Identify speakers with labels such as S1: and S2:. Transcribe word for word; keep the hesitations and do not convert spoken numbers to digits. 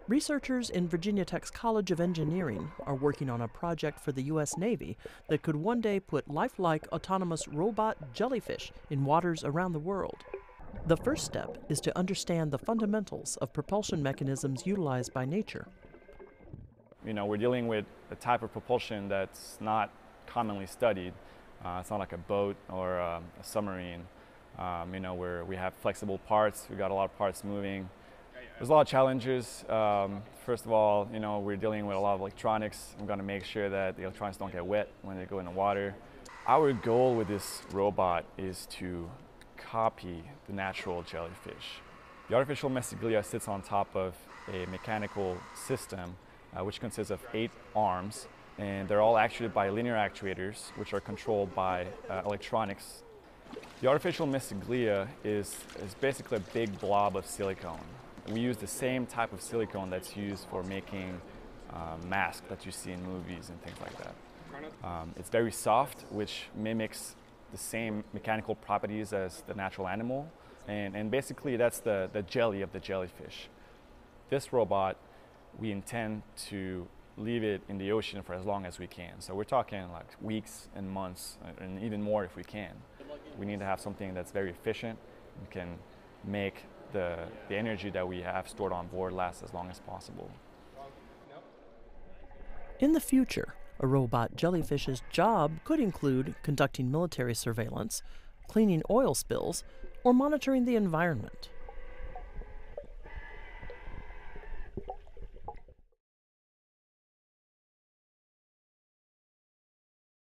S1: Researchers in Virginia Tech's College of Engineering are working on a project for the U S Navy that could one day put lifelike autonomous robot jellyfish in waters around the world. The first step is to understand the fundamentals of propulsion mechanisms utilized by nature.
S2: You know, we're dealing with a type of propulsion that's not commonly studied. Uh, it's not like a boat or um, a submarine, um, you know, where we have flexible parts, we got a lot of parts moving. There's a lot of challenges. Um, first of all, you know, we're dealing with a lot of electronics. We're going to make sure that the electronics don't get wet when they go in the water. Our goal with this robot is to copy the natural jellyfish. The artificial mesoglea sits on top of a mechanical system uh, which consists of eight arms, and they're all actuated by linear actuators which are controlled by uh, electronics. The artificial mesoglea is, is basically a big blob of silicone. We use the same type of silicone that's used for making uh, masks that you see in movies and things like that. Um, it's very soft, which mimics the same mechanical properties as the natural animal, and, and basically that's the, the jelly of the jellyfish. This robot, we intend to leave it in the ocean for as long as we can. So we're talking like weeks and months, and even more if we can. We need to have something that's very efficient and can make the, the energy that we have stored on board last as long as possible.
S1: In the future, a robot jellyfish's job could include conducting military surveillance, cleaning oil spills, or monitoring the environment.